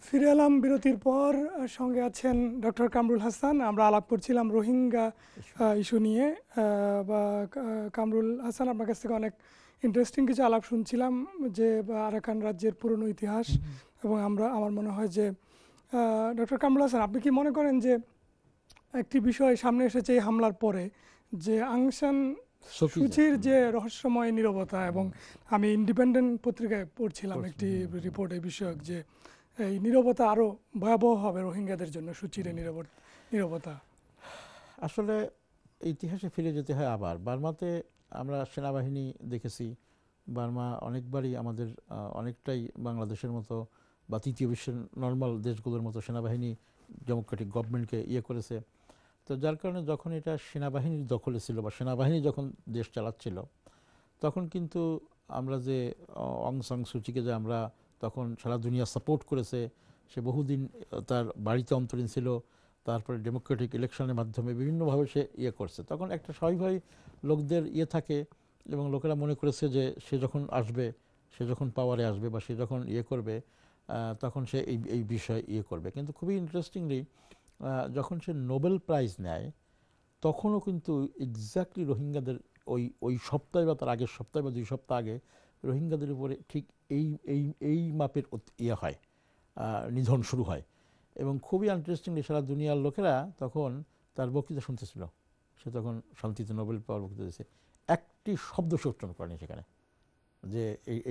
ফিরে এলাম বিরতির পর। সঙ্গে আছেন ডক্টর কামরুল হাসান। আমরা আলাপ করছিলাম রোহিঙ্গা ইস্যু নিয়ে। কামরুল হাসান, আপনার কাছ থেকে অনেক ইন্টারেস্টিং কিছু আলাপ শুনছিলাম, যে আরাকান রাজ্যের পুরনো ইতিহাস। এবং আমার মনে হয় যে ডক্টর কামরুল হাসান, আপনি কি মনে করেন যে একটি বিষয় সামনে এসেছে এই হামলার পরে, যে আং সান সুচির যে রহস্যময় নীরবতা, এবং আমি ইন্ডিপেন্ডেন্ট পত্রিকায় পড়ছিলাম একটি রিপোর্ট এই বিষয়ক, যে এই নীরবতা আরো ভয়াবহ হবে রোহিঙ্গাদের জন্য, সুচির নীরবতা। আসলে ইতিহাসে ফিরে যেতে হয় আবার। বার্মাতে আমরা সেনাবাহিনী দেখেছি। বার্মা অনেকবারই আমাদের অনেকটাই বাংলাদেশের মতো বা তৃতীয় বিশ্বের নর্মাল দেশগুলোর মতো সেনাবাহিনী ডেমোক্রেটিক গভর্নমেন্টকে করেছে। তো যার কারণে যখন এটা সেনাবাহিনীর দখলে ছিল বা সেনাবাহিনী যখন দেশ চালাচ্ছিল, তখন কিন্তু আমরা যে অং সান সুচিকে যে আমরা তখন সারা দুনিয়া সাপোর্ট করেছে, সে বহুদিন তার বাড়িতে অন্তরীণ ছিল, তারপরে ডেমোক্রেটিক ইলেকশনের মাধ্যমে বিভিন্নভাবে সে করছে। তখন একটা স্বাভাবিক লোকদের থাকে, এবং লোকেরা মনে করেছে যে সে যখন আসবে, সে যখন পাওয়ারে আসবে বা সে যখন করবে, তখন সে এই বিষয়ে করবে। কিন্তু খুবই ইন্টারেস্টিংলি যখন সে নোবেল প্রাইজ নেয়, তখনও কিন্তু এক্স্যাক্টলি রোহিঙ্গাদের ওই সপ্তাহে বা তার আগের সপ্তাহে বা 2 সপ্তাহ আগে রোহিঙ্গাদের উপরে ঠিক এই মাপের হয়, নিধন শুরু হয়। এবং খুবই ইন্টারেস্টিংলি সারা দুনিয়ার লোকেরা তখন তার বক্তৃতা শুনতেছিল। সে তখন শান্তিতে নোবেল পাওয়ার বক্তৃতা দিয়েছে, একটি শব্দ সে উচ্চারণ করেনি সেখানে, যে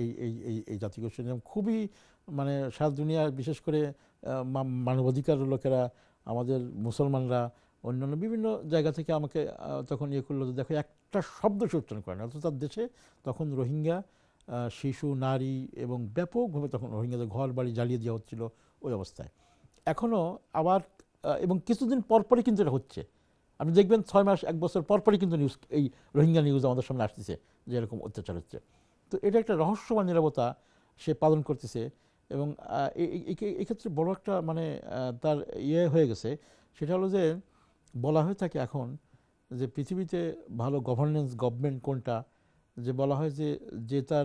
এই জাতিগোষ্ঠী খুবই মানে সারা দুনিয়া, বিশেষ করে মানবাধিকার লোকেরা, আমাদের মুসলমানরা, অন্যান্য বিভিন্ন জায়গা থেকে আমাকে তখন করলো যে দেখো একটা শব্দ সে উচ্চারণ করে না। অথচ তার দেশে তখন রোহিঙ্গা শিশু, নারী এবং ব্যাপকভাবে তখন রোহিঙ্গাদের ঘর বাড়ি জ্বালিয়ে দেওয়া হচ্ছিল ওই অবস্থায়। এখনও আবার এবং কিছুদিন পরপরই কিন্তু এটা হচ্ছে। আপনি দেখবেন 6 মাস 1 বছর পরপরই কিন্তু নিউজ, এই রোহিঙ্গা নিউজ আমাদের সামনে আসতেছে যে এরকম অত্যাচার হচ্ছে। তো এটা একটা রহস্যময় নীরবতা সে পালন করতেছে। এবং এক্ষেত্রে বড় একটা মানে তার হয়ে গেছে, সেটা হলো যে বলা হয়ে থাকে এখন যে পৃথিবীতে ভালো গভর্নমেন্ট কোনটা, যে বলা হয় যে তার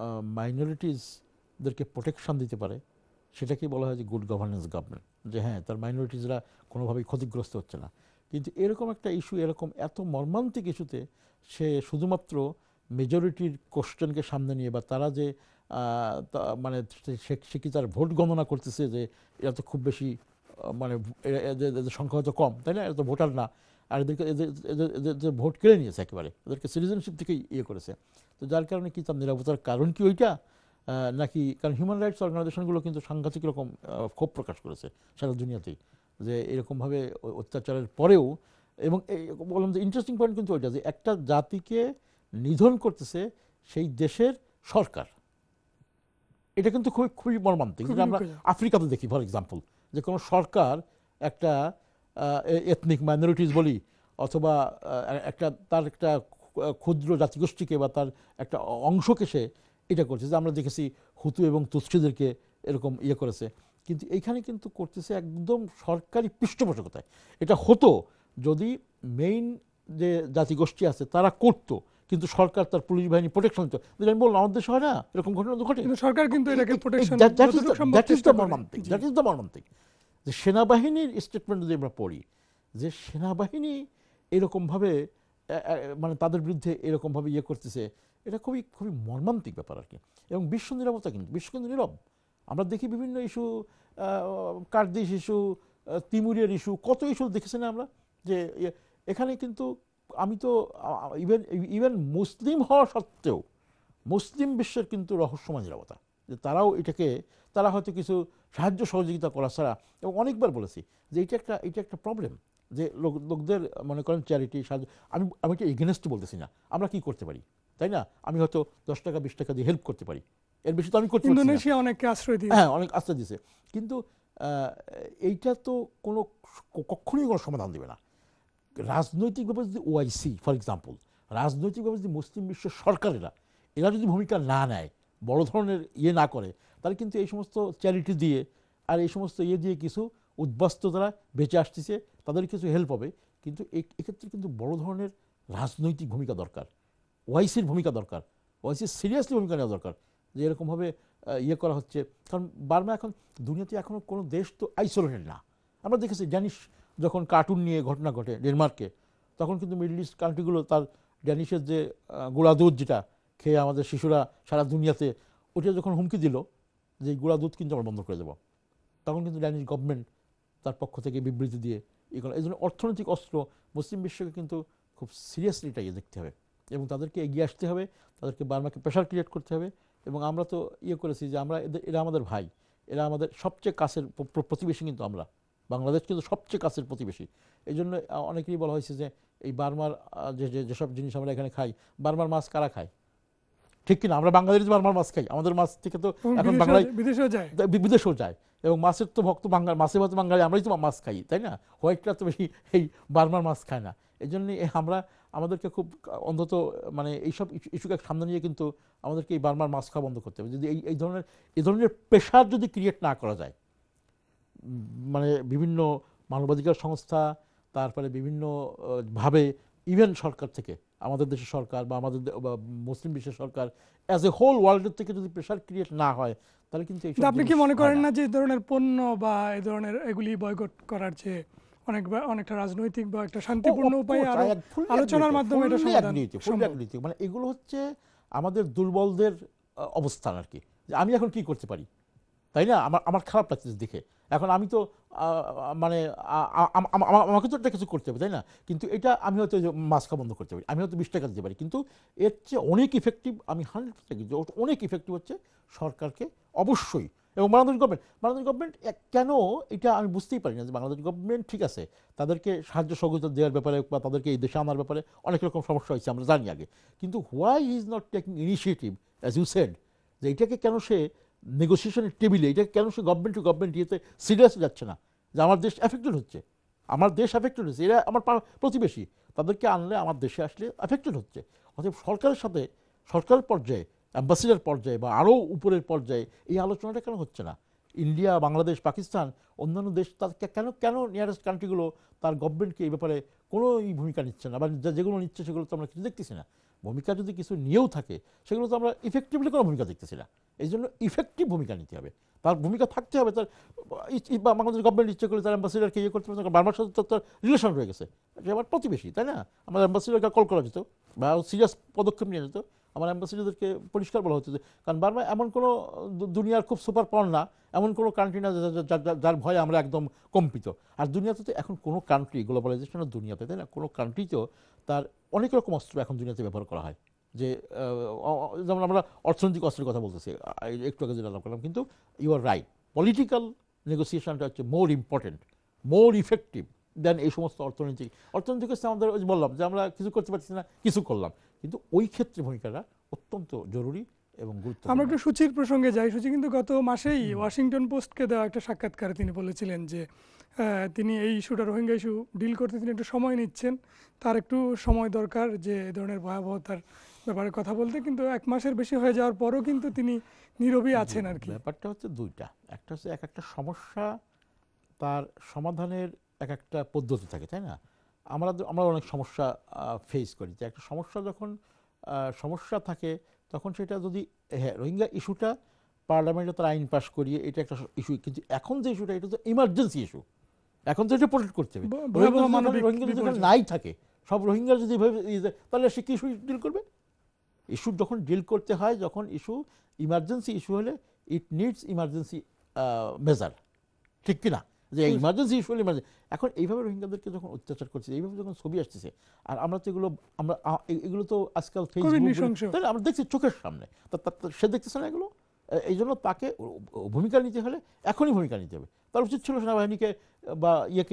মাইনরিটিসদেরকে প্রোটেকশন দিতে পারে, সেটাকে বলা হয় যে গুড গভর্নেন্স গভর্নমেন্ট, যে হ্যাঁ তার মাইনরিটিসরা কোনোভাবেই ক্ষতিগ্রস্ত হচ্ছে না। কিন্তু এরকম একটা ইস্যু, এরকম এত মর্মান্তিক ইস্যুতে সে শুধুমাত্র মেজরিটির কোশ্চেনকে সামনে নিয়ে, বা তারা যে মানে সে কি তার ভোট গণনা করতেছে যে এরা তো খুব বেশি মানে এদের সংখ্যা হয়তো কম, তাই না, এরা তো ভোটার না, আর এদেরকে এদের ভোট কেড়ে নিয়েছে একেবারে, এদেরকে সিটিজেনশিপ থেকে করেছে। তো যার কারণে কি তার নিরাপত্তার কারণ কি ওইটা, নাকি কারণ হিউম্যান রাইটস অর্গানাইজেশনগুলো কিন্তু সাংঘাতিক রকম ক্ষোভ প্রকাশ করেছে সারা দুনিয়াতেই, যে এরকমভাবে অত্যাচারের পরেও। এবং বললাম যে ইন্টারেস্টিং পয়েন্ট কিন্তু ওইটা, যে একটা জাতিকে নিধন করতেছে সেই দেশের সরকার। এটা কিন্তু খুবই মর্মান্তিক। যেটা আমরা আফ্রিকাতে দেখি ফর এক্সাম্পল, যে কোনো সরকার একটা এথনিক মাইনরিটিস বলি, অথবা তার একটা ক্ষুদ্র জাতিগোষ্ঠীকে বা তার একটা অংশকে সে এটা করছে। যে আমরা দেখেছি হুতু এবং তুৎসিদেরকে এরকম করেছে। কিন্তু এইখানে কিন্তু করতেছে একদম সরকারি পৃষ্ঠপোষকতায়। এটা হতো যদি মেইন যে জাতিগোষ্ঠী আছে তারা করতো, কিন্তু সরকার তার পুলিশ বাহিনী প্রোটেকশন দিত। আমি বললাম আমাদের দেশে হয় না এরকম ঘটনা ঘটে, সরকার কিন্তু এটাকে প্রোটেকশন, দ্যাট ইজ দ্য মর্মান্তিক। যে সেনাবাহিনীর স্টেটমেন্ট যদি আমরা পড়ি, যে সেনাবাহিনী এরকমভাবে মানে তাদের বিরুদ্ধে এরকমভাবে করতেছে, এটা খুবই মর্মান্তিক ব্যাপার আর কি। এবং বিশ্ব নীরবতা, কিন্তু বিশ্ব কিন্তু নীরব। আমরা দেখি বিভিন্ন ইস্যু, কার্দিশ ইস্যু, তিমুরের ইস্যু, কত ইস্যু দেখেছি না আমরা, যে এখানে কিন্তু আমি তো ইভেন মুসলিম হওয়া সত্ত্বেও মুসলিম বিশ্বের কিন্তু রহস্যময় নীরবতা, যে তারাও এটাকে, তারা হয়তো কিছু সাহায্য সহযোগিতা করা ছাড়া। এবং অনেকবার বলেছি যে এটা একটা প্রবলেম, যে লোকদের মনে করেন চ্যারিটি সাহায্য, আমি এটা এগেনস্ট বলতেছি না, আমরা কি করতে পারি, তাই না, আমি হয়তো 10 টাকা 20 টাকা দিয়ে হেল্প করতে পারি, এর বেশি তো আমি করতে পারি। ইন্দোনেশিয়া অনেককে আশ্রয় দিয়েছে, হ্যাঁ অনেক আশ্রয় দিয়েছে, কিন্তু এইটা তো কখনোই কোনো সমাধান দেবে না। রাজনৈতিকভাবে যদি ওআইসি ফর এক্সাম্পল, রাজনৈতিকভাবে যদি মুসলিম বিশ্বের সরকারেরা এরা যদি ভূমিকা না নেয়, বড় ধরনের না করে, তাহলে কিন্তু এই সমস্ত চ্যারিটি দিয়ে আর এই সমস্ত দিয়ে কিছু উদ্বাস্তু যারা বেঁচে আসতেছে তাদের কিছু হেল্প হবে, কিন্তু এক্ষেত্রে কিন্তু বড় ধরনের রাজনৈতিক ভূমিকা দরকার, ওআইসির ভূমিকা দরকার, ওআইসির সিরিয়াসলি ভূমিকা নেওয়া দরকার, যে এরকমভাবে ইয়ে করা হচ্ছে। কারণ বার্মা এখন দুনিয়াতে এখনও কোনো দেশ তো আইসোলেটেড না। আমরা দেখেছি ড্যানিশ যখন কার্টুন নিয়ে ঘটনা ঘটে ডেনমার্কে, তখন কিন্তু মিডল ইস্ট কান্ট্রিগুলো তার ড্যানিশের যে গুঁড়া দুধ যেটা খেয়ে আমাদের শিশুরা সারা দুনিয়াতে, ওটা যখন হুমকি দিল যে গুঁড়া দুধ কিন্তু আমরা বন্ধ করে দেবো, তখন কিন্তু ড্যানিশ গভর্নমেন্ট তার পক্ষ থেকে বিবৃতি দিয়ে এই জন্য অর্থনৈতিক অস্ত্র মুসলিম বিশ্বকে কিন্তু খুব সিরিয়াসলি এটা দেখতে হবে এবং তাদেরকে এগিয়ে আসতে হবে, তাদেরকে বার্মাকে প্রেশার ক্রিয়েট করতে হবে। এবং আমরা তো করেছি যে আমরা এরা আমাদের ভাই, এরা আমাদের সবচেয়ে কাছের প্রতিবেশী, কিন্তু আমরা বাংলাদেশ কিন্তু সবচেয়ে কাছের প্রতিবেশী। এই জন্য অনেকেরই বলা হয়েছে যে এই বার্মার যেসব জিনিস আমরা এখানে খাই, বার্মার মাছ কারা খায়, ঠিক কিনা? আমরা বাঙালিরা যে বার্মার মাছ খাই, আমাদের মাছ থেকে তো এখন বাংলায় বিদেশেও যায় এবং মাছের তো ভক্ত বাঙালি, মাছের ভাত বাঙালি, আমরাই তো মাছ খাই, তাই না? হোয়াইটরা তো বেশি এই বার্মার মাছ খায় না। এই জন্যই আমাদেরকে খুব অন্তত মানে এইসব ইস্যুকে সামনে নিয়ে কিন্তু আমাদেরকে এই বার্মার মাছ খাওয়া বন্ধ করতে হবে। যদি এই ধরনের প্রেশার যদি ক্রিয়েট না করা যায়, মানে বিভিন্ন মানবাধিকার সংস্থা, তারপরে বিভিন্ন ভাবে ইভেন সরকার থেকে, আমাদের দেশের সরকার বা আমাদের মুসলিম বিশ্বের সরকার অ্যাজ এ হোল ওয়ার্ল্ডের থেকে যদি প্রেশার ক্রিয়েট না হয়, তাহলে কিন্তু আপনি কি মনে করেন না যে এই ধরনের পণ্য বা এই ধরনের এগুলি বয়কট করার চেয়ে অনেকটা রাজনৈতিক বা একটা শান্তিপূর্ণ উপায়ে আলোচনার মাধ্যমে এটা সমাধান সম্ভব? মানে এগুলো হচ্ছে আমাদের দুর্বলদের অবস্থান আর কি, যে আমি এখন কি করতে পারি, তাই না? আমার খারাপ লাগছে দেখে। এখন আমি তো মানে আমাকে তো একটা কিছু করতে হবে, তাই না? কিন্তু এটা আমি হয়তো মাছ খাওয়া বন্ধ করতে পারি, আমি হয়তো 20 টাকা দিতে পারি, কিন্তু এর চেয়ে অনেক ইফেক্টিভ, আমি 100% অনেক ইফেক্টিভ হচ্ছে সরকারকে অবশ্যই, এবং বাংলাদেশ গভর্নমেন্ট কেন এটা আমি বুঝতেই পারি না যে বাংলাদেশ গভর্নমেন্ট ঠিক আছে, তাদেরকে সাহায্য সহযোগিতা দেওয়ার ব্যাপারে বা তাদেরকে এই দেশে আনার ব্যাপারে অনেক রকম সমস্যা হয়েছে, আমরা জানি আগে, কিন্তু why is not taking initiative as you said, যে এটাকে কেন সে নেগোসিয়েশনের টেবিলে, এটা কেন সে গভর্নমেন্ট টু গভর্নমেন্ট ইয়েতে সিরিয়াসলি যাচ্ছে না, যে আমার দেশ অ্যাফেক্টেড হচ্ছে, এরা আমার প্রতিবেশী, তাদেরকে আনলে আমার দেশে আসলে অ্যাফেক্টেড হচ্ছে। অতএব সরকারের সাথে, সরকার পর্যায়ে, অ্যাম্বাসিডার পর্যায়ে বা আরও উপরের পর্যায়ে এই আলোচনাটা কেন হচ্ছে না? ইন্ডিয়া, বাংলাদেশ, পাকিস্তান, অন্যান্য দেশ তার কেন নিয়ারেস্ট কান্ট্রিগুলো তার গভর্নমেন্টকে এই ব্যাপারে কোনো ভূমিকা নিচ্ছে না, বা যেগুলো নিচ্ছে সেগুলো তো আমরা কিছু দেখতেছি না। ভূমিকা যদি কিছু নিয়েও থাকে সেগুলো তো আমরা ইফেক্টিভলি কোনো ভূমিকা দেখতেছি না। এই জন্য ইফেক্টিভ ভূমিকা নিতে হবে, তার ভূমিকা থাকতে হবে। তার বাংলাদেশ গভর্নমেন্ট ইচ্ছে করে তার অ্যাম্বাসিডারকে করতে পারে, বার্মার সাথে তার রিলেশন রয়ে গেছে, সে আমার প্রতিবেশী, তাই না? আমার অ্যাম্বাসিডারকে কল করা যেত বা সিরিয়াস পদক্ষেপ নিয়ে যেত, আমার অ্যাম্বাসিডারদেরকে পরিষ্কার বলা হতো যে, কারণ বার্মা এমন কোনো দুনিয়ার খুব সুপার পাওয়ার না, এমন কোনো কান্ট্রি না যার ভয়ে আমরা একদম কম্পিত। আর দুনিয়াতে তো এখন কোনো কান্ট্রি, গ্লোবালাইজেশনের দুনিয়াতে, তাই না, কোনো কান্ট্রিতেও তার অনেক রকম অস্ত্র এখন দুনিয়াতে ব্যবহার করা হয়। যে যেমন আমরা অর্থনৈতিক অস্ত্রের কথা বলতেছি একটু আগে যেটা আলাপ করলাম, কিন্তু ইউ আর রাইট, পলিটিক্যাল নেগোসিয়েশনটা হচ্ছে মোর ইম্পর্টেন্ট, মোর ইফেক্টিভ দেন এই সমস্ত অর্থনৈতিক আমাদের বললাম যে আমরা কিছু করতে পারছি না, কিছু করলাম, কিন্তু ওই ক্ষেত্রে ভূমিকাটা অত্যন্ত জরুরি এবং গুরুত্বপূর্ণ। আমরা একটু সূচির প্রসঙ্গে যাই। সূচি কিন্তু গত মাসেই ওয়াশিংটন পোস্টকে দেওয়া একটা সাক্ষাৎকারে তিনি বলেছিলেন যে তিনি এই ইস্যুটা, রোহিঙ্গা ইস্যু ডিল করতে তিনি একটু সময় নিচ্ছেন, তার একটু সময় দরকার যে এই ধরনের ভয়াবহতার ব্যাপারে কথা বলতে, কিন্তু 1 মাসের বেশি হয়ে যাওয়ার পরও কিন্তু তিনি নীরবই আছেন আর কি। ব্যাপারটা হচ্ছে দুইটা, একটা হচ্ছে এক একটা সমস্যা তার সমাধানের এক একটা পদ্ধতি থাকে, তাই না? আমরা অনেক সমস্যা ফেস করি, যে একটা সমস্যা যখন সমস্যা থাকে তখন সেটা যদি, হ্যাঁ, রোহিঙ্গা ইস্যুটা পার্লামেন্টে তার আইন পাস করিয়ে এটা একটা ইস্যু, কিন্তু এখন যে ইস্যুটা এটা তো ইমার্জেন্সি ইস্যু, এখন তো এটা প্রোটেক্ট করতে হবে। রোহিঙ্গা যদি নাই থাকে, সব রোহিঙ্গা যদি তাহলে সে কি ইস্যু ডিল করবে? ইস্যু যখন ডিল করতে হয়, যখন ইস্যু ইমার্জেন্সি ইস্যু হলে ইট নিডস ইমার্জেন্সি মেজার, ঠিক কিনা? যে ইমার্জেন্সি ইস্যু হলে ইমার্জেন্সি। এখন এইভাবে রোহিঙ্গাদেরকে যখন অত্যাচার করছে, এইভাবে যখন ছবি আসতেছে, আর আমরা তো এগুলো তো আজকাল ফেসবুক আমরা দেখছি চোখের সামনে, সে দেখতেছে না এগুলো। এই জন্য তাকে ভূমিকা নিতে হলে এখনই ভূমিকা নিতে হবে। তার উচিত ছিল সেনাবাহিনীকে বা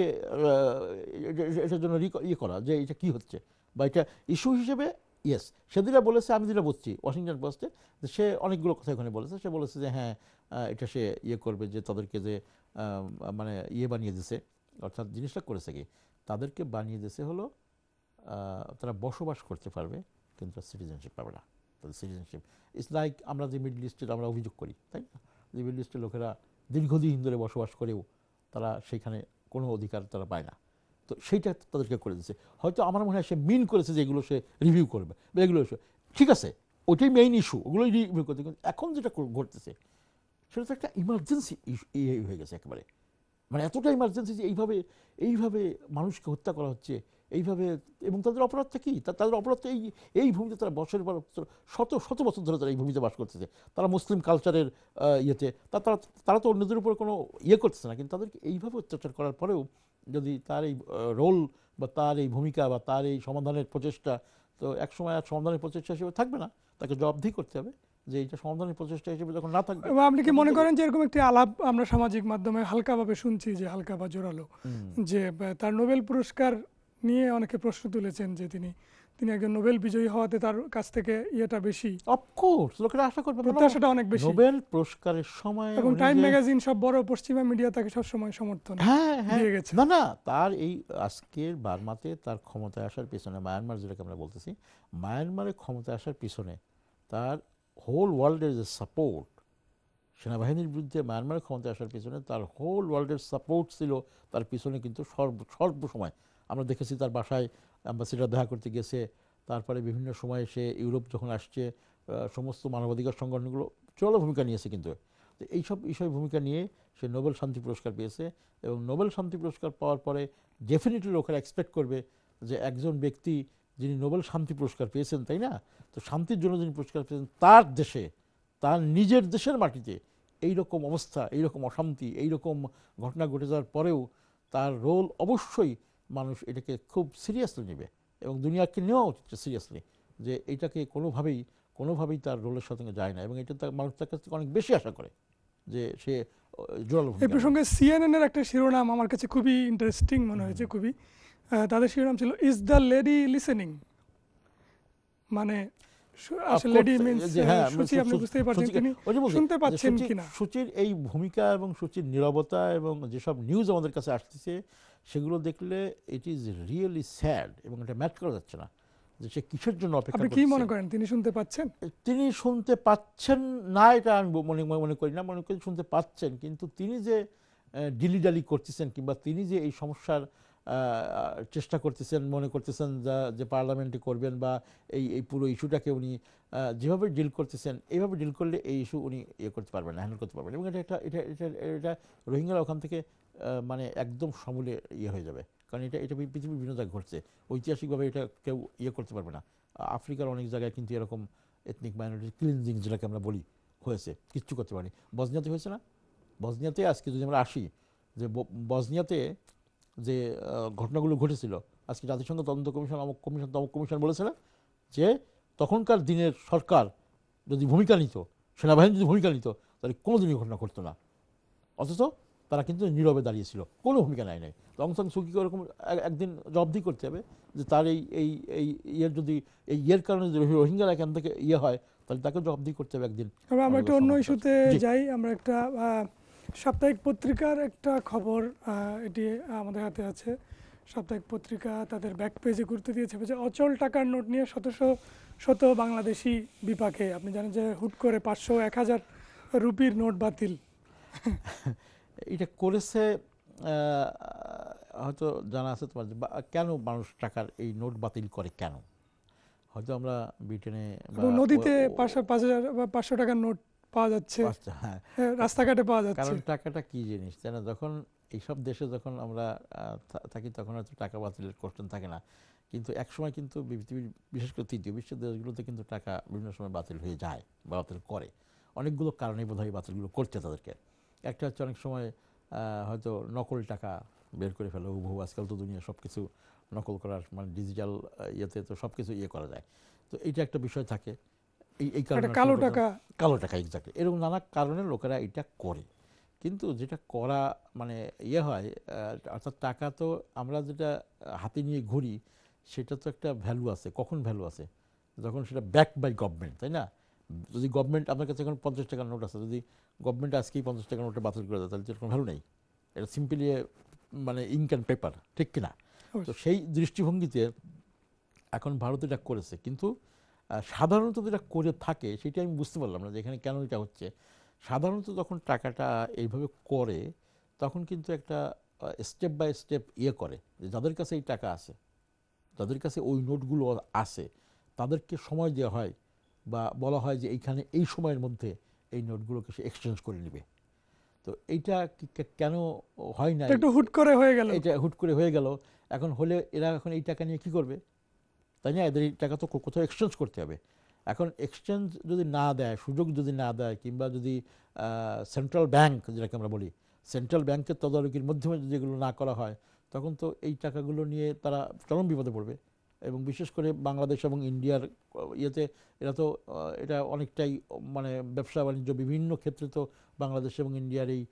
এটার জন্য করা, যে এটা কি হচ্ছে বা এটা ইস্যু হিসেবে। ইয়েস, সেদিনা বলেছে, আমি যেটা বলছি ওয়াশিংটন পোস্টে, সে অনেকগুলো কথা ওখানে বলেছে। সে বলেছে যে হ্যাঁ, এটা সে করবে, যে তাদেরকে যে মানে বানিয়ে দিছে, অর্থাৎ জিনিসটা করেছে কি, তাদেরকে বানিয়ে দিয়েছে হলো তারা বসবাস করতে পারবে কিন্তু সিটিজেনশিপ পাবে না। তাদের সিটিজেনশিপ ইটস লাইক আমরা যে মিডল ইস্টের আমরা অভিযোগ করি, তাই না, যে মিডল ইস্টের লোকেরা দীর্ঘদিন ধরে বসবাস করেও তারা সেখানে কোনো অধিকার তারা পায় না। তো সেইটা তাদেরকে করে দিচ্ছে। হয়তো আমার মনে হয় সে মিন করেছে যে এগুলো সে রিভিউ করবে, এগুলো ঠিক আছে, ওইটাই মেইন ইস্যু, ওগুলোই রিভিউ করতে। কিন্তু এখন যেটা ঘটতেছে সেটা তো একটা ইমার্জেন্সি হয়ে গেছে একেবারে, মানে এতটা ইমার্জেন্সি যে এইভাবে মানুষকে হত্যা করা হচ্ছে এইভাবে। এবং তাদের অপরাধটা কি? তাদের অপরাধটা এই ভূমিতে তারা বছরের পর বছর, শত শত বছর ধরে তারা এই ভূমিতে বাস করতেছে। তারা মুসলিম কালচারের ইয়েতে তারা তারা তো অন্যদের উপর কোনো ইয়ে করতেছে না, কিন্তু তাদেরকে এইভাবে অত্যাচার করার পরেও যদি তার এই রোল বা তার এই ভূমিকা বা তার এই সমাধানের প্রচেষ্টা, তো একসময় আর সমাধানের প্রচেষ্টা হিসেবে থাকবে না, তাকে জবাবদিহি করতে হবে যে এইটা সমাধানের প্রচেষ্টা হিসেবে যখন না থাকবে। এবং আপনি কি মনে করেন যে এরকম একটি আলাপ আমরা সামাজিক মাধ্যমে হালকাভাবে শুনছি, যে হালকা বা জোরালো, যে তার নোবেল পুরস্কার নিয়ে অনেকে প্রশ্ন তুলেছেন যে তিনি একজন নোবেল বিজয়ী হওয়াতে তার কাছ থেকে ইয়েটা বেশি, অফকোর্স লোকেরা আশা করবে, প্রত্যাশাটা অনেক বেশি, নোবেল পুরস্কারের সময় এবং টাইম ম্যাগাজিন সব বড় পশ্চিমা মিডিয়া তাকে সবসময় সমর্থন দিয়ে গেছে। না তার এই আজকের বার্মাতে তার ক্ষমতায় আসার পিছনে, মায়ানমার যেটাকে আমরা বলতেছি, মায়ানমারের ক্ষমতায় আসার পিছনে তার হোল ওয়ার্ল্ডের যে সাপোর্ট, সেনাবাহিনীর বিরুদ্ধে মায়ানমারের ক্ষমতায় আসার পিছনে তার হোল ওয়ার্ল্ডের সাপোর্ট ছিল তার পিছনে। কিন্তু সর্বসময় আমরা দেখেছি তার বাসায় অ্যাম্বাসিডার দেখা করতে গেছে, তারপরে বিভিন্ন সময়ে সে ইউরোপ যখন আসছে সমস্ত মানবাধিকার সংগঠনগুলো চলো ভূমিকা নিয়েছে। কিন্তু তো এইসব বিষয় ভূমিকা নিয়ে সে নোবেল শান্তি পুরস্কার পেয়েছে, এবং নোবেল শান্তি পুরস্কার পাওয়ার পরে ডেফিনেটলি লোকেরা এক্সপেক্ট করবে যে একজন ব্যক্তি যিনি নোবেল শান্তি পুরস্কার পেয়েছেন, তাই না, তো শান্তির জন্য যিনি পুরস্কার পেয়েছেন, তার দেশে, তার নিজের দেশের মাটিতে এইরকম অবস্থা, এইরকম অশান্তি, এইরকম ঘটনা ঘটে যাওয়ার পরেও তার রোল অবশ্যই মানুষ এটাকে খুব সিরিয়াসলি নেবে, এবং দুনিয়াকে নেওয়া উচিত সিরিয়াসলি, যে এইটাকে কোনোভাবেই তার রোলের সাথে যায় না, এবং এটা মানুষ তার কাছ থেকে অনেক বেশি আশা করে যে সে জোরালো। এই প্রসঙ্গে সিএনএন এর একটা শিরোনাম আমার কাছে খুবই ইন্টারেস্টিং মনে হয়েছে, খুবই। তাদের শিরোনাম ছিল ইজ দ্য লেডি লিসেনিং, মানে লেডি মিন্স সূচি, আপনি বুঝতেই পারছেন তিনি শুনতে পাচ্ছেন কিনা। সূচির এই ভূমিকা এবং সূচির নীরবতা এবং যেসব নিউজ আমাদের কাছে আসতেছে সেগুলো দেখলে ইট ইজ রিয়েলি স্যাড, এবং এটা ম্যাচ করা যাচ্ছে না যে সে কিসের জন্য অপেক্ষা করছে। আপনি কি মনে করেন তিনি শুনতে পাচ্ছেন? তিনি শুনতে পাচ্ছেন না এটা আমি মনে করি না, মনে করি শুনতে পাচ্ছেন, কিন্তু তিনি যে ডিলিডালি করতেছেন কিংবা তিনি যে এই সমস্যার চেষ্টা করতেছেন, মনে করতেছেন যে পার্লামেন্টে করবেন বা এই পুরো ইস্যুটাকে উনি যেভাবে ডিল করতেছেন, এইভাবে ডিল করলে এই ইস্যু উনি ইয়ে করতে পারবেন না, হ্যান্ডেল করতে পারবেন, এবং এটা রোহিঙ্গারা ওখান থেকে মানে একদম সমূলে ইয়ে হয়ে যাবে, কারণ এটা পৃথিবীর বিভিন্ন জায়গায় ঘটছে, ঐতিহাসিকভাবে এটা কেউ ইয়ে করতে পারবে না। আফ্রিকার অনেক জায়গায় কিন্তু এরকম এথনিক মাইনরিটি ক্লিনজিং যেটাকে আমরা বলি হয়েছে, কিচ্ছু করতে পারেনি। বসনিয়াতে হয়েছে না? বসনিয়াতে আজকে যদি আমরা আসি, যে বসনিয়াতে যে ঘটনাগুলো ঘটেছিল, আজকে জাতিসংঘ তদন্ত কমিশন অমুক কমিশন বলেছে না যে তখনকার দিনের সরকার যদি ভূমিকা নিত, সেনাবাহিনী যদি ভূমিকা নিত, তাহলে কোনোদিনই ঘটনা ঘটতো না, অথচ তারা কিন্তু নীরবে দাঁড়িয়েছিল, কোনো ভূমিকা নেয় নাই। অং সান সু কিকে ওরকম একদিন জবাবদিহি করতে হবে যে তার এই ইয়ের যদি এই ইয়ের কারণে যদি রোহিঙ্গারা এখান থেকে ইয়ে হয়, তাহলে তাকে জবাবদিহি করতে হবে একদিন। আমরা একটা অন্য ইস্যুতে যাই, আমরা একটা সাপ্তাহিক পত্রিকার একটা খবর, এটি আমাদের হাতে আছে। সাপ্তাহিক পত্রিকা তাদের ব্যাক পেজে ঘুরতে দিয়েছে যে অচল টাকার নোট নিয়ে শত বাংলাদেশি বিপাকে। আপনি জানেন যে হুট করে 500-1000 রুপির নোট বাতিল। এটা করেছে হয়তো জানা আছে তোমার, কেন মানুষ টাকার এই নোট বাতিল করে, কেন? হয়তো আমরা ব্রিটেনে নদীতে 500 টাকার নোট পাওয়া যাচ্ছে, হ্যাঁ রাস্তাঘাটে পাওয়া যাচ্ছে। কারণ টাকাটা কি জিনিস, তাই না? যখন এইসব দেশে যখন আমরা থাকি তখন হয়তো টাকা বাতিলের কোশ্চেন থাকে না, কিন্তু একসময় কিন্তু পৃথিবীর বিশেষ করে তৃতীয় বিশ্বের দেশগুলোতে কিন্তু টাকা বিভিন্ন সময় বাতিল হয়ে যায় বা বাতিল করে, অনেকগুলো কারণে বোধহয় বাতিলগুলো করছে তাদেরকে। একটা হচ্ছে অনেক সময় হয়তো নকল টাকা বের করে ফেলে হুবহু, আজকাল তো দুনিয়া সব কিছু নকল করার মানে ডিজিটাল ইয়েতে তো সব কিছু ইয়ে করা যায়, তো এইটা একটা বিষয় থাকে। এই কারণে কালো টাকা এক্স্যাক্টলি, এরকম নানা কারণে লোকেরা এটা করে। কিন্তু যেটা করা মানে ইয়ে হয়, অর্থাৎ টাকা তো আমরা যেটা হাতে নিয়ে ঘুরি সেটা তো একটা ভ্যালু আছে। কখন ভ্যালু আছে? যখন সেটা ব্যাক বাই গভর্নমেন্ট, তাই না? যদি গভর্নমেন্ট, আপনার কাছে এখন 50 টাকার নোট আছে, যদি গভর্নমেন্ট আজকেই 50 টাকার নোটে বাতিল করে দেয়, তাহলে কোনো ভ্যালু নেই, এটা সিম্পলি মানে ইঙ্ক অ্যান্ড পেপার, ঠিক কিনা? তো সেই দৃষ্টিভঙ্গিতে এখন ভারত এটা করেছে, কিন্তু সাধারণত যেটা করে থাকে সেটা আমি বুঝতে পারলাম না যে এখানে কেন এটা হচ্ছে। সাধারণত যখন টাকাটা এইভাবে করে তখন কিন্তু একটা স্টেপ বাই স্টেপ ইয়ে করে, যে যাদের কাছে এই টাকা আছে, যাদের কাছে ওই নোটগুলো আছে, তাদেরকে সময় দেওয়া হয় বা বলা হয় যে এইখানে এই সময়ের মধ্যে এই নোটগুলোকে সে এক্সচেঞ্জ করে নেবে। তো এইটা কেন হয় না, একটু হুট করে হয়ে গেল, এটা হুট করে হয়ে গেল। এখন হলে এরা এখন এই টাকা নিয়ে কি করবে, তাই না? এদের এই টাকা তো কোথাও এক্সচেঞ্জ করতে হবে। এখন এক্সচেঞ্জ যদি না দেয়, সুযোগ যদি না দেয়, কিংবা যদি সেন্ট্রাল ব্যাংক যেটাকে আমরা বলি, সেন্ট্রাল ব্যাংকের তদারকির মাধ্যমে যদি এগুলো না করা হয়, তখন তো এই টাকাগুলো নিয়ে তারা চরম বিপদে পড়বে। এবং বিশেষ করে বাংলাদেশ এবং ইন্ডিয়ার ইয়েতে এরা তো এটা অনেকটাই মানে ব্যবসা বাণিজ্য বিভিন্ন ক্ষেত্রে তো বাংলাদেশ এবং ইন্ডিয়ার এই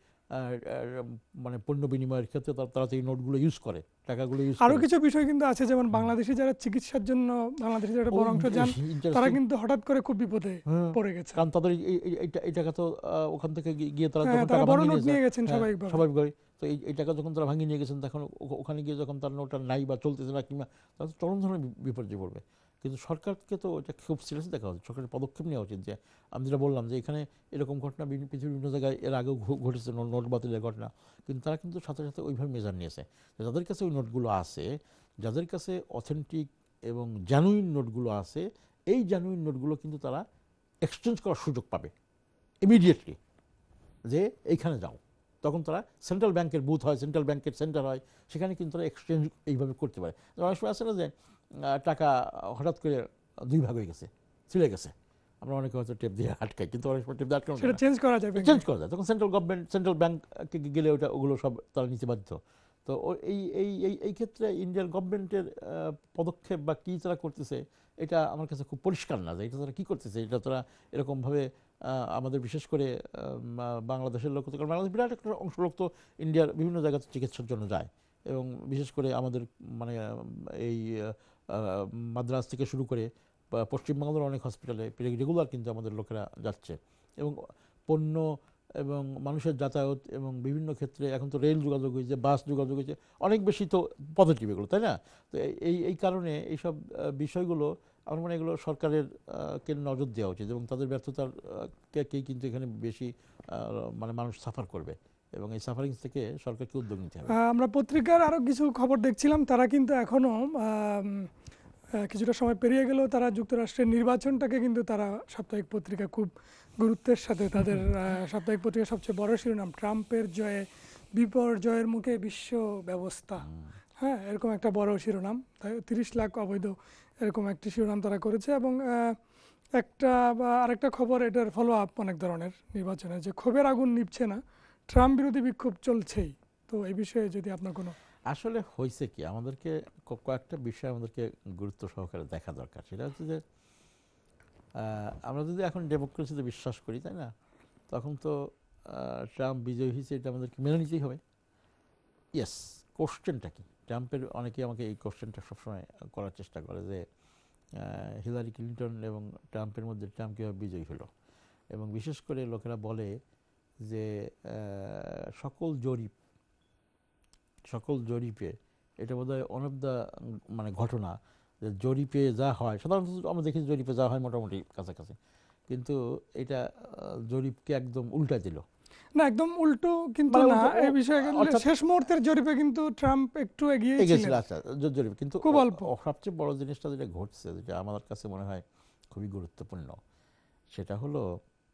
মানে পণ্য বিনিময়ের ক্ষেত্রে তারা তো এই নোটগুলো ইউজ করে, টাকাগুলো ইউজ করে। আরো কিছু বিষয় কিন্তু আছে, যেমন বাংলাদেশি যারা চিকিৎসার জন্য বাংলাদেশে যারা বড় অংশ যান, তারা কিন্তু হঠাৎ করে খুব বিপদে পড়ে গেছে, কারণ তাদের এই টাকা তো ওখান থেকে গিয়ে তারা যখন তারা টাকা বড় ভাঙিয়ে নোট নিয়ে গেছেন নিয়েছে, স্বাভাবিকভাবে। স্বাভাবিকভাবে তো এই টাকা যখন তারা ভাঙিয়ে নিয়ে গেছেন, তখন ওখানে গিয়ে যখন তার নোটটা নাই বা চলতেছে না, কিংবা তারা তো চরম ধরনের বিপর্যয় পড়বে। কিন্তু সরকারকে তো এটা খুব সিরিয়াসলি দেখা উচিত, সরকারের পদক্ষেপ নেওয়া উচিত। যে আমি যেটা বললাম যে এখানে এরকম ঘটনা পৃথিবীর বিভিন্ন জায়গায় এর আগেও ঘটেছে, নোট বাতিলের ঘটনা, কিন্তু তারা কিন্তু সাথে সাথে ওইভাবে মেজার নিয়েছে যে যাদের কাছে ওই নোটগুলো আছে, যাদের কাছে অথেন্টিক এবং জেনুইন নোটগুলো আছে, এই জেনুইন নোটগুলো কিন্তু তারা এক্সচেঞ্জ করার সুযোগ পাবে ইমিডিয়েটলি, যে এইখানে যাও। তখন তারা সেন্ট্রাল ব্যাংকের বুথ হয়, সেন্ট্রাল ব্যাংকের সেন্টার হয়, সেখানে কিন্তু তারা এক্সচেঞ্জ এইভাবে করতে পারে। অনেক সময় আছে না যে টাকা হঠাৎ করে দুই ভাগ হয়ে গেছে, ছিঁড়ে গেছে, আমরা অনেকে হয়তো টেপ দিয়ে আটকাই, কিন্তু অনেক সময় টেপ দিয়ে আটকানো যায় সেটা না, চেঞ্জ করা যাবে, চেঞ্জ করা যায়। তখন সেন্ট্রাল ব্যাংকে গেলে ওগুলো সব তারা নিতে বাধ্য। তো এই এই এই এই ক্ষেত্রে ইন্ডিয়ান গভর্নমেন্টের পদক্ষেপ বা কী তারা করতেছে, এটা আমার কাছে খুব পরিষ্কার না যে এটা তারা কী করতেছে। এটা তারা এরকমভাবে আমাদের বিশেষ করে বাংলাদেশের লোক, কারণ বাংলাদেশ বিরাট একটা অংশ লোক তো ইন্ডিয়ার বিভিন্ন জায়গাতে চিকিৎসার জন্য যায়, এবং বিশেষ করে আমাদের মানে এই মাদ্রাজ থেকে শুরু করে পশ্চিমবঙ্গের অনেক হসপিটালে রেগুলার কিন্তু আমাদের লোকেরা যাচ্ছে। এবং পণ্য এবং মানুষের যাতায়াত এবং বিভিন্ন ক্ষেত্রে এখন তো রেল যোগাযোগ হয়েছে, বাস যোগাযোগ হয়েছে, অনেক বেশি তো পজিটিভ এগুলো, তাই না? তো এই কারণে এইসব বিষয়গুলো আমার মনে হয় এগুলো সরকারের কে নজর দেওয়া উচিত, এবং তাদের ব্যর্থতার কেই কিন্তু এখানে বেশি মানে মানুষ সাফার করবে, এবং এই সাফারিং থেকে সরকারকে উদ্যোগ নিতে হবে। আমরা পত্রিকার আরো কিছু খবর দেখছিলাম, তারা কিন্তু এখনো কিছুটা সময় পেরিয়ে গেলেও তারা যুক্তরাষ্ট্রের নির্বাচনটাকে কিন্তু তারা সাপ্তাহিক পত্রিকা খুব গুরুত্বের সাথে তাদের সাপ্তাহিক পত্রিকার সবচেয়ে বড় শিরোনাম, ট্রাম্পের জয়ে বিপর্যয়ের মুখে বিশ্ব ব্যবস্থা। হ্যাঁ, এরকম একটা বড় শিরোনাম, 30 লাখ অবৈধ, এরকম একটি শিরোনাম তারা করেছে। এবং একটা বা আরেকটা খবর, এটার ফলো আপ অনেক ধরনের নির্বাচনে, যে ক্ষোভের আগুন নিভছে না, ট্রাম্প বিরোধী বিক্ষোভ চলছেই। তো এই বিষয়ে যদি আপনার কোনো, আসলে হয়েছে কি, আমাদেরকে কয়েকটা বিষয় আমাদেরকে গুরুত্ব সহকারে দেখা দরকার। সেটা হচ্ছে যে আমরা যদি এখন ডেমোক্রেসিতে বিশ্বাস করি, তাই না, তখন তো ট্রাম্প বিজয়ী হয়েছে, এটা আমাদেরকে মেনে নিতেই হবে। ইয়েস, কোশ্চেনটা কি, ট্রাম্পের অনেকেই আমাকে এই কোশ্চেনটা সবসময় করার চেষ্টা করে যে হিলারি ক্লিন্টন এবং ট্রাম্পের মধ্যে ট্রাম্প কীভাবে বিজয়ী হলো। এবং বিশেষ করে লোকেরা বলে যে সকল জরিপে এটা বোধহয় ওয়ান অফ দ্য মানে ঘটনা, যে জরিপে যা হয়, সাধারণত আমরা দেখি জরিপে যা হয় মোটামুটি কাছাকাছি, কিন্তু এটা জরিপকে একদম উল্টা দিল। না একদম উল্টো কিন্তু মানে না, এই বিষয়ে শেষ মুহূর্তের জরিপে কিন্তু ট্রাম্প একটু এগিয়ে ছিলেন, আচ্ছা জরিপ, কিন্তু খুব অল্প। সবচেয়ে বড় জিনিসটা যেটা ঘটছে, যেটা আমার কাছে মনে হয় খুবই গুরুত্বপূর্ণ, সেটা হলো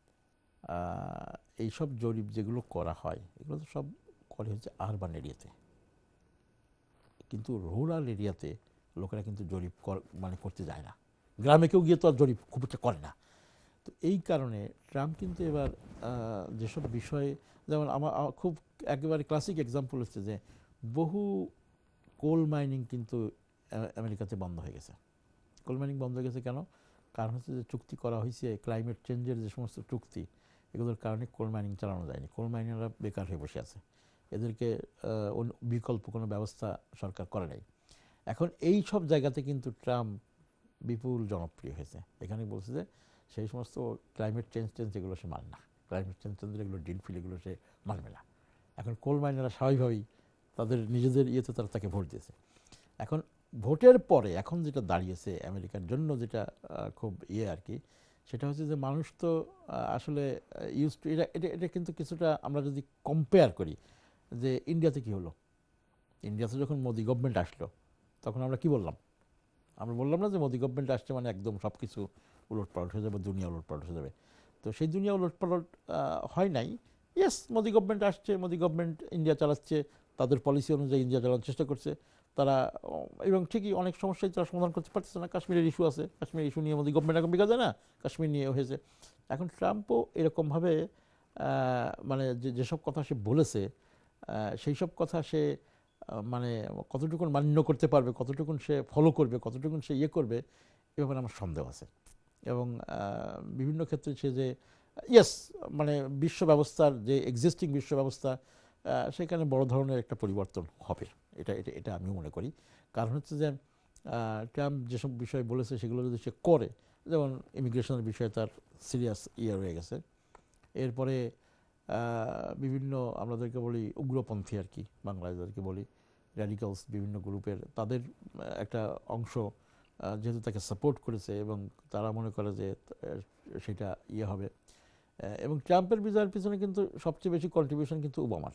এইসব জরিপ যেগুলো করা হয়, এগুলো তো সব করে হচ্ছে আরবান এরিয়াতে, কিন্তু রুরাল এরিয়াতে লোকেরা কিন্তু জরিপ মানে করতে যায় না, গ্রামে কেউ গিয়ে তো আর জরিপ খুব একটা করে না। তো এই কারণে ট্রাম্প কিন্তু এবার যেসব বিষয়ে, যেমন আমার খুব একেবারে ক্লাসিক এক্সাম্পল হচ্ছে যে বহু কোল মাইনিং কিন্তু আমেরিকাতে বন্ধ হয়ে গেছে। কোল মাইনিং বন্ধ হয়ে গেছে কেন? কারণ হচ্ছে যে চুক্তি করা হয়েছে, ক্লাইমেট চেঞ্জের যে সমস্ত চুক্তি, এগুলোর কারণে কোল মাইনিং চালানো যায়নি, কোল মাইনাররা বেকার হয়ে বসে আছে, এদেরকে বিকল্প কোনো ব্যবস্থা সরকার করে নাই। এখন এই সব জায়গাতে কিন্তু ট্রাম্প বিপুল জনপ্রিয় হয়েছে। এখানে বলছে যে সেই সমস্ত ক্লাইমেট চেঞ্জ এগুলো সে মানে না, ক্লাইমেট চেঞ্জ এগুলো ডিলফিল এগুলো সে মানবে না। এখন কোল মাইনাররা স্বাভাবিকভাবেই তাদের নিজেদের ইয়েতে তারা তাকে ভোট দিয়েছে। এখন ভোটের পরে এখন যেটা দাঁড়িয়েছে আমেরিকার জন্য, যেটা খুব আর কি, সেটা হচ্ছে যে মানুষ তো আসলে ইউজ টু এটা কিন্তু কিছুটা আমরা যদি কম্পেয়ার করি যে ইন্ডিয়াতে কি হলো, ইন্ডিয়াতে যখন মোদি গভর্নমেন্ট আসলো তখন আমরা কি বললাম, আমরা বললাম না যে মোদি গভর্নমেন্ট আসছে মানে একদম সব কিছু উলটপালট হয়ে যাবে, দুনিয়া উলটপালট হয়ে যাবে। তো সেই দুনিয়া উলটপালট হয় নাই। ইয়েস, মোদি গভর্নমেন্ট আসছে, মোদি গভর্নমেন্ট ইন্ডিয়া চালাচ্ছে, তাদের পলিসি অনুযায়ী ইন্ডিয়া চালানোর চেষ্টা করছে তারা, এবং ঠিকই অনেক সমস্যাই তারা সমাধান করতে পারতেছে না। কাশ্মীরের ইস্যু আছে, কাশ্মীর ইস্যু নিয়ে মোদি গভর্নমেন্ট এখন বিকাশ দেয় না, কাশ্মীর নিয়ে হয়েছে। এখন ট্রাম্পও এরকমভাবে মানে যেসব কথা সে বলেছে সেই সব কথা সে মানে কতটুকুন মান্য করতে পারবে, কতটুকুন সে ফলো করবে, কতটুকুন সে ইয়ে করবে, এ ব্যাপারে আমার সন্দেহ আছে। এবং বিভিন্ন ক্ষেত্রে সে যে ইয়েস মানে বিশ্ব ব্যবস্থার যে এক্সিস্টিং বিশ্ব ব্যবস্থা সেখানে বড় ধরনের একটা পরিবর্তন হবে, এটা এটা এটা আমি মনে করি। কারণ হচ্ছে যে ট্রাম্প যেসব বিষয় বলেছে সেগুলো যদি সে করে, যেমন ইমিগ্রেশনের বিষয়ে তার সিরিয়াস ইয়ে রয়ে গেছে। এরপরে বিভিন্ন আমাদেরকে বলি উগ্রপন্থী আর কি, বাংলাদেশকে বলি র্যাডিক্যালস, বিভিন্ন গ্রুপের তাদের একটা অংশ যেহেতু তাকে সাপোর্ট করেছে এবং তারা মনে করে যে সেটা ইয়ে হবে। এবং ট্রাম্পের বিজয়ের পিছনে কিন্তু সবচেয়ে বেশি কন্ট্রিবিউশন কিন্তু ওবামার।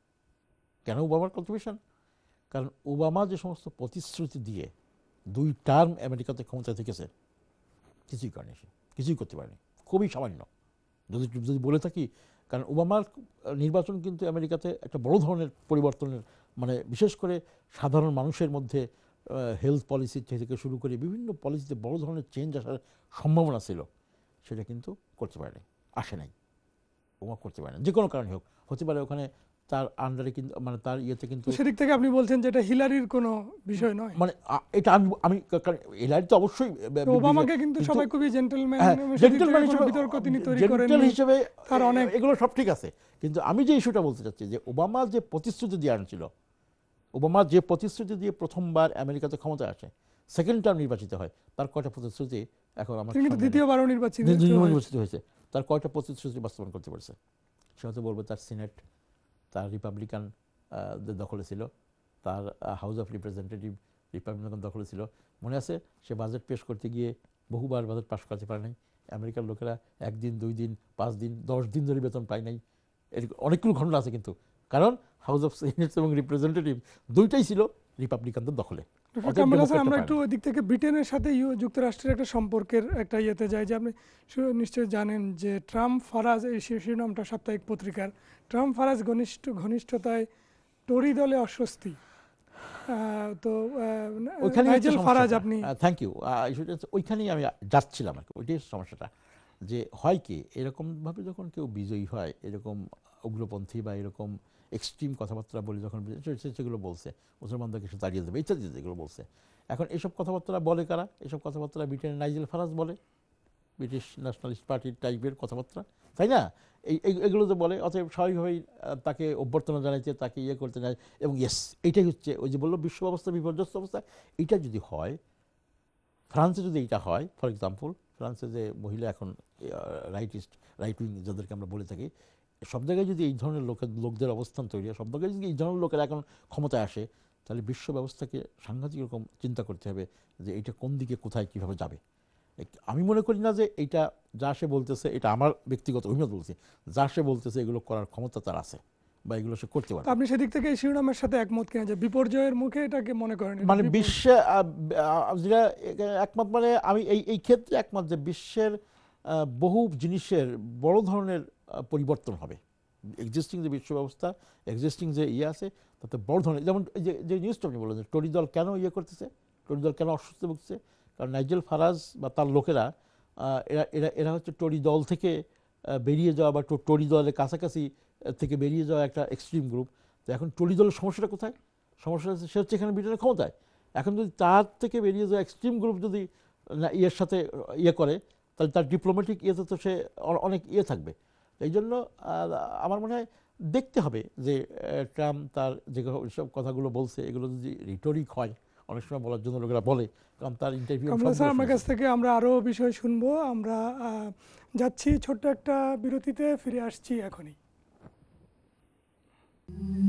কেন ওবামার কন্ট্রিবিউশন? কারণ ওবামা যে সমস্ত প্রতিশ্রুতি দিয়ে 2 টার্ম আমেরিকাতে ক্ষমতায় থেকেছে, কিছুই করেনি, সে কিছুই করতে পারেনি, খুবই সামান্য যদি বলে থাকি। কারণ ওবামার নির্বাচন কিন্তু আমেরিকাতে একটা বড় ধরনের পরিবর্তনের, মানে বিশেষ করে সাধারণ মানুষের মধ্যে হেলথ পলিসি থেকে শুরু করে বিভিন্ন পলিসিতে বড় ধরনের চেঞ্জ আসার সম্ভাবনা ছিল, সেটা কিন্তু করতে পারেনি, আসে নাই, ওবামা করতে পারে না, যে কোনো কারণে হোক। হতে পারে ওখানে তার আন্ডারে কিন্তু মানে তার ইয়েতে কিন্তু সেদিক থেকে আপনি বলছেন যে এটা হিলারির কোনো বিষয় নয়, মানে এটা আমি হিলারি তো অবশ্যই ওবামাকে কিন্তু সবাই খুবই জেন্টলম্যান বিতর্ক তিনি তৈরি করেন হিসেবে তার অনেক এগুলো সব ঠিক আছে। কিন্তু আমি যে ইস্যুটা বলতে চাচ্ছি যে ওবামা যে প্রতিশ্রুতি দিয়ে আনছিল, ওবামা যে প্রতিশ্রুতি দিয়ে প্রথমবার আমেরিকাতে ক্ষমতায় আসে, সেকেন্ড টার্ম নির্বাচিত হয়, তার কয়টা প্রতিশ্রুতি এখন আমার কিন্তু দ্বিতীয়বারও নির্বাচিত হয়েছে, তার কয়টা প্রতিশ্রুতি বাস্তবায়ন করতে পারছে? সে হয়তো বলবো তার সিনেট তার রিপাবলিকানদের দখলে ছিল, তার হাউস অফ রিপ্রেজেন্টেটিভ রিপাবলিকান দখলে ছিল। মনে আছে সে বাজেট পেশ করতে গিয়ে বহুবার বাজেট পাশ করতে পারে নাই, আমেরিকার লোকেরা 1 দিন 2 দিন 5 দিন 10 দিন ধরে বেতন পায় নাই, এর অনেকগুলো ঘটনা আছে। কিন্তু কারণ হাউস অফ সিনেটস এবং রিপ্রেজেন্টেটিভ দুইটাই ছিল রিপাবলিকানদের দখলে। আমরা একটু ওই দিক থেকে ব্রিটেনের সাথে যুক্তরাষ্ট্রের একটা সম্পর্কের একটা ইয়েতে যাই, যে আপনি নিশ্চয়ই জানেন যে ট্রাম্প ফারাজ, এই শিরোনামটা সাপ্তাহিক পত্রিকার, ট্রাম্প ফারাজ ঘনিষ্ঠতায় টরি দলে অস্বস্তি। তো নাইজেল ফারাজ, আপনি থ্যাংক ইউ, ওইখানেই আমি যাচ্ছিলাম আর কি। ওইটাই সমস্যাটা, যে হয় কি এরকমভাবে যখন কেউ বিজয়ী হয়, এরকম উগ্রপন্থী বা এরকম এক্সট্রিম কথাবার্তা বলে যখন সেগুলো বলছে মুসলমানদেরকে সে তাড়িয়ে দেবে ইত্যাদি যেগুলো বলছে। এখন এসব কথাবার্তা বলে কারা? এসব কথাবার্তা ব্রিটেনের নাইজেল ফারাজ বলে, ব্রিটিশ ন্যাশনালিস্ট পার্টির টাইপের কথাবার্তা, তাই না? এগুলো যে বলে, অতএব স্বাভাবিকভাবেই তাকে অভ্যর্থনা জানাইতে, তাকে ইয়ে করতে যায়। এবং ইয়েস, এইটাই হচ্ছে ওই যে বললো বিশ্ব ব্যবস্থা বিপর্যস্ত অবস্থা। এইটা যদি হয়, ফ্রান্সে যদি এইটা হয়, ফর এক্সাম্পল ফ্রান্সে যে মহিলা এখন রাইট উইং যাদেরকে আমরা বলে থাকি, সব জায়গায় যদি এই ধরনের লোকদের অবস্থান তৈরি হয়, সব জায়গায় যদি এই ধরনের লোকেরা এখন ক্ষমতায় আসে, তাহলে বিশ্ব ব্যবস্থাকে সাংঘাতিক রকম চিন্তা করতে হবে যে এটা কোন দিকে কোথায় কীভাবে যাবে। আমি মনে করি না যে এইটা যা সে বলতেছে, এটা আমার ব্যক্তিগত অভিমত বলছি, যা সে বলতেছে এগুলো করার ক্ষমতা তার আছে বা এগুলো সে করতে পারে। আপনি সেদিক থেকে এই শিরোনামের সাথে একমত কিনা যে বিপর্যয়ের মুখে এটাকে মনে করেন? মানে বিশ্বে যেটা একমত, মানে আমি এই ক্ষেত্রে একমত যে বিশ্বের বহু জিনিসের বড় ধরনের পরিবর্তন হবে। এক্সিস্টিং যে বিশ্ব ব্যবস্থা, এক্সিস্টিং যে ইয়ে আছে, তাতে বড় ধরনের, যেমন যে নিউজটা আপনি বললেন যে টরি দল কেন ইয়ে করতেছে, টরি দল কেন অস্বস্তি ভুগছে, কারণ নাইজেল ফারাজ বা তার লোকেরা এরা হচ্ছে টরি দল থেকে বেরিয়ে যাওয়া বা টরি দলের কাছাকাছি থেকে বেরিয়ে যাওয়া একটা এক্সট্রিম গ্রুপ। তো এখন টরি দলের সমস্যাটা কোথায়? সমস্যা হচ্ছে সে হচ্ছে এখানে ব্রিটেনের ক্ষমতায়। এখন যদি তার থেকে বেরিয়ে যাওয়া এক্সট্রিম গ্রুপ যদি ইয়ের সাথে ইয়ে করে, তাহলে তার ডিপ্লোম্যাটিক ইয়েতে তো সে অনেক ইয়ে থাকবে। এই জন্য আমার মনে হয় দেখতে হবে যে ট্রাম্প তার যে সব কথাগুলো বলছে এগুলো যদি রিটোরিক হয়, অনেক সময় বলার জন্য লোকেরা বলে, কারণ তার ইন্টারভিউ। আমার কাছ থেকে আমরা আরও বিষয় শুনবো। আমরা যাচ্ছি ছোট্ট একটা বিরতিতে, ফিরে আসছি এখনই।